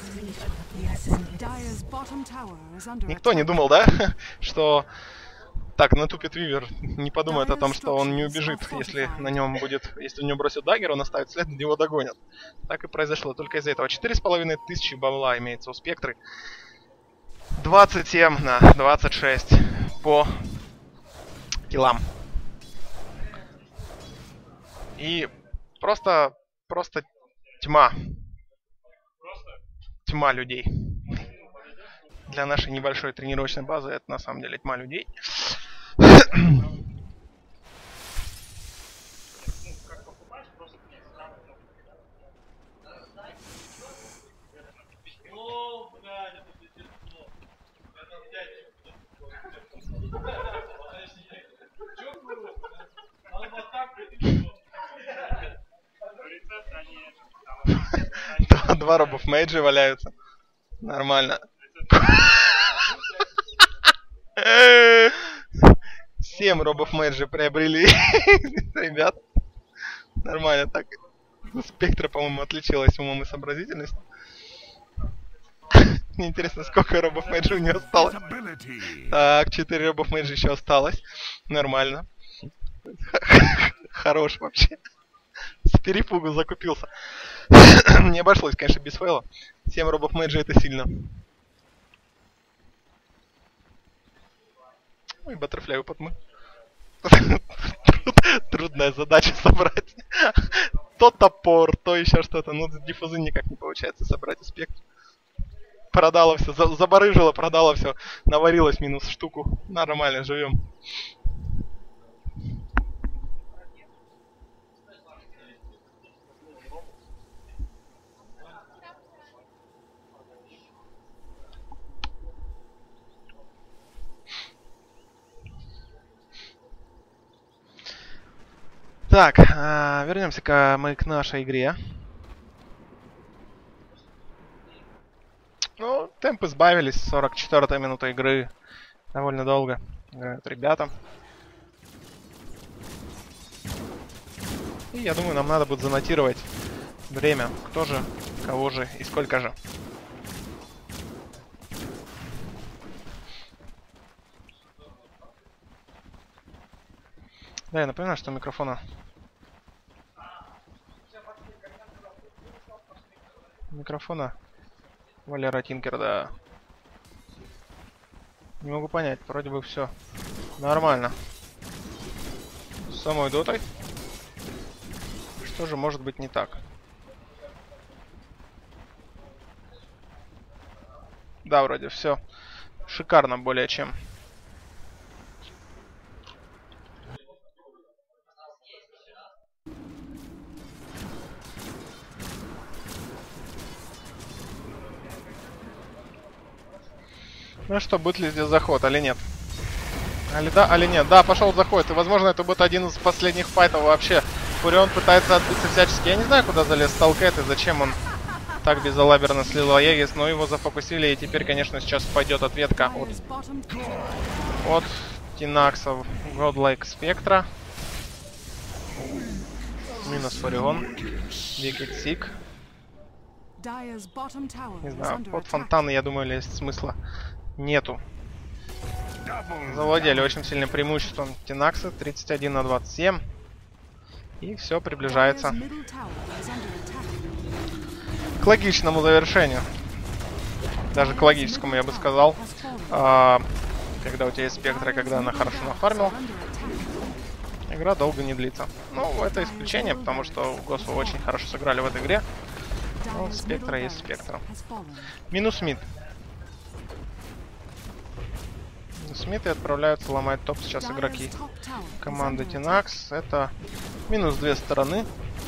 Никто не думал, да, что... Так, натупит Вивер, не подумает о том, что он не убежит, если на нем будет... Если у него бросят даггер, он оставит след, его догонят. Так и произошло только из-за этого. Четыре с половиной тысячи бабла имеется у Спектры. двадцать семь на двадцать шесть по киллам. И просто... Просто тьма. Тьма людей. Для нашей небольшой тренировочной базы это на самом деле тьма людей. Два робов мейджи валяются. Нормально. Семь робов мейджи приобрели. Ребят. Нормально так. Спектра, по-моему, отличилась умом и сообразительностью. Мне интересно, сколько робов мейджи у нее осталось. Так, четыре робов мейджи еще осталось. Нормально. Хорош вообще. С перепугу закупился. Не обошлось, конечно, без фейла. семь робов мейджи это сильно. Ой, баттерфляй упадмы. Трудная задача собрать. То топор, то еще что-то. Ну, диффузы никак не получается собрать из спектра. Продала все, забарыжила, продала все. Наварилась минус штуку. Нормально, живем. Так, э, вернемся-ка мы к нашей игре. Ну, темпы сбавились, сорок четвёртая минута игры. Довольно долго играют ребята. И я думаю, нам надо будет занотировать время. Кто же, кого же и сколько же. Да, я напоминаю, что микрофона... Микрофона Валера Тинкер, да. Не могу понять, вроде бы все нормально. С самой дотой. Что же может быть не так? Да, вроде все шикарно более чем. Ну что, будет ли здесь заход, или нет? Али да, али нет? Да, пошел заход. И, возможно, это будет один из последних файтов вообще. Фурион пытается отбиться всячески. Я не знаю, куда залез Сталкет и зачем он так безалаберно слил Аегис, но его зафокусили. И теперь, конечно, сейчас пойдет ответка от, от Тинаксов Godlike Spectra. Минус Фурион. Викид Сик. Не знаю, под фонтаны, я думаю, лезть смысла нету. завладели очень сильным преимуществом Тинакса. тридцать один на двадцать семь. И все приближается к логичному завершению. Даже к логическому, я бы сказал. А, когда у тебя есть спектра, когда она хорошо нафармила, игра долго не длится. Ну, это исключение, потому что Госу очень хорошо сыграли в этой игре. Но спектра есть спектра. Минус мид. Минус мид и отправляются ломать топ сейчас игроки команды Тинакс. Это минус две стороны.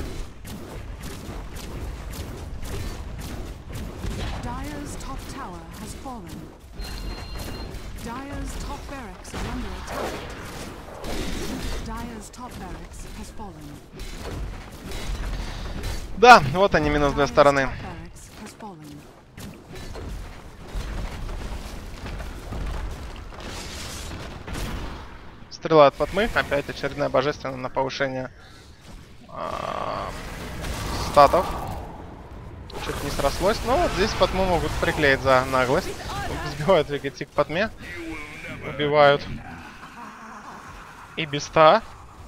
Да, вот они, минус две стороны. Стрела от Фатмы. Опять очередная божественная на повышение э, статов. Чуть не срослось. Но вот здесь Фатму могут приклеить за наглость. Сбивают Вегетик Фатме. Убивают и Биста.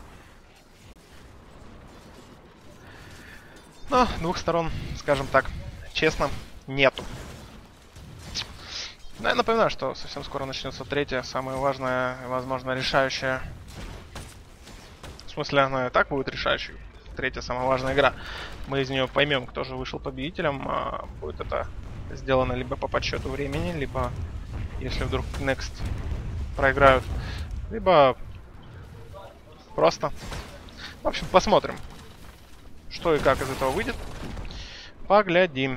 Но двух сторон, скажем так, честно, нету. Но я напоминаю, что совсем скоро начнется третья, самая важная, возможно, решающая. В смысле, она и так будет решающей. Третья, самая важная игра. Мы из нее поймем, кто же вышел победителем. А будет это сделано либо по подсчету времени, либо, если вдруг Next проиграют, либо просто. В общем, посмотрим, что и как из этого выйдет. Поглядим.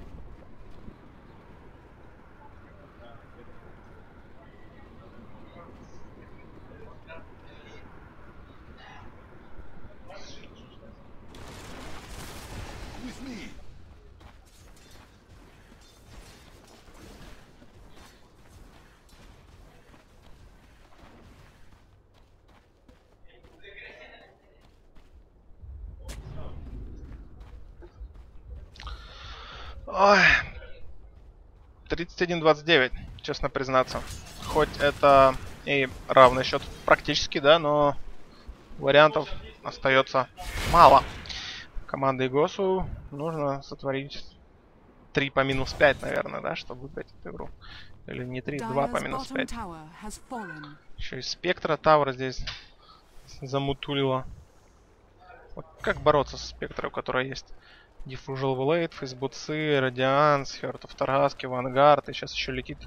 Ой. тридцать один двадцать девять, честно признаться. Хоть это и равный счет практически, да, но вариантов остается мало. Командой Госу нужно сотворить три по минус пять, наверное, да, чтобы выиграть эту игру. Или не три, два по минус пять. Еще и Спектра Тавра здесь замутулила. Вот как бороться с Спектрой, у которой есть Diffusal Blade, Фейсбуцы, Радианс, Heart of Tarrasque, Vanguard, и сейчас еще летит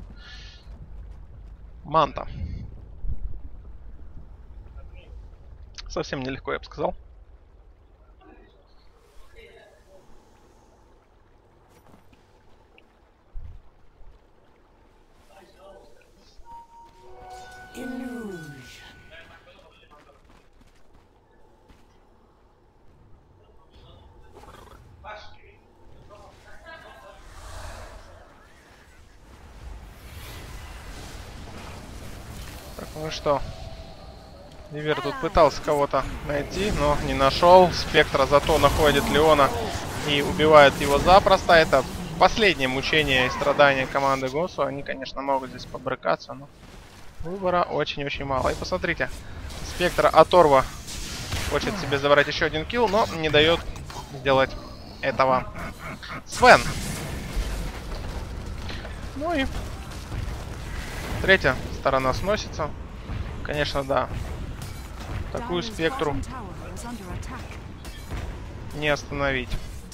Манта. Совсем нелегко, я бы сказал. Ну что, Вивер тут пытался кого-то найти, но не нашел. Спектра зато находит Леона и убивает его запросто. Это последнее мучение и страдания команды Госу. Они, конечно, могут здесь побрыкаться, но выбора очень-очень мало. И посмотрите, Спектра оторва хочет себе забрать еще один килл, но не дает сделать этого Свен. Ну и третья сторона сносится. Конечно, да. Такую Спектру не остановить.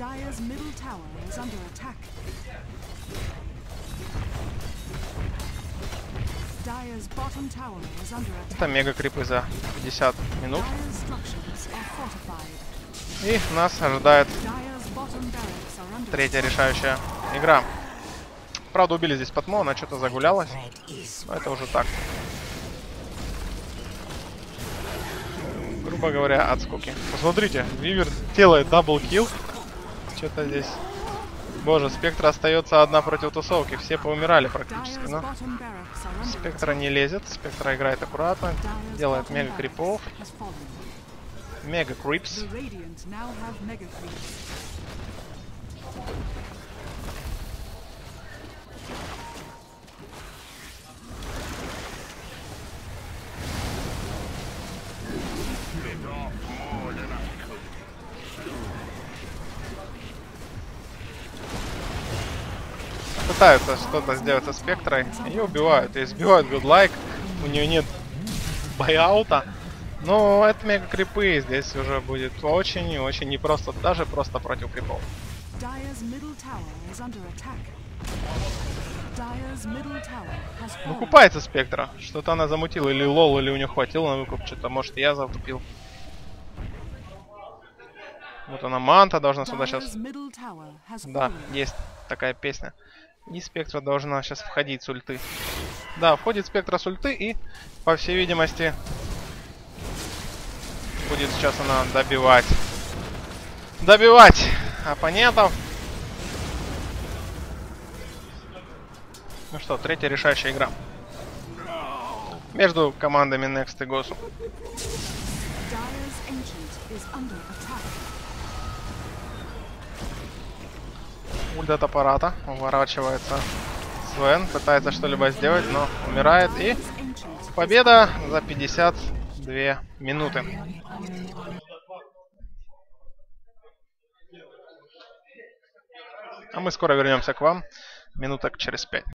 Это мега крипы за пятьдесят минут. И нас ожидает третья решающая игра. Правда, убили здесь Патмо, она что-то загулялась. Но это уже так. Грубо говоря, от скуки. Посмотрите, Вивер делает даблкилл. Что-то здесь... Боже, Спектра остается одна против тусовки. Все поумирали практически, но... Спектра не лезет. Спектра играет аккуратно. Делает мега крипов. Мега крипс. пытаются что-то сделать со Спектрой. Ее убивают. Ее сбивают Godlike. У нее нет байаута. Но это мега крипы. Здесь уже будет очень и очень непросто. Даже просто против крипов. Выкупается Спектра. Что-то она замутила. Или лол, или у нее хватило на выкуп. Что-то, может, я затупил. Вот она, манта должна сюда сейчас... Да, есть такая песня. И Спектра должна сейчас входить с ульты. Да, входит Спектра с ульты и, по всей видимости, будет сейчас она добивать. Добивать оппонентов. Ну что, третья решающая игра. Между командами Next и Госу. Ульт от аппарата. Уворачивается Свен. Пытается что-либо сделать, но умирает. И победа за пятьдесят две минуты. А мы скоро вернемся к вам. Минуток через пять.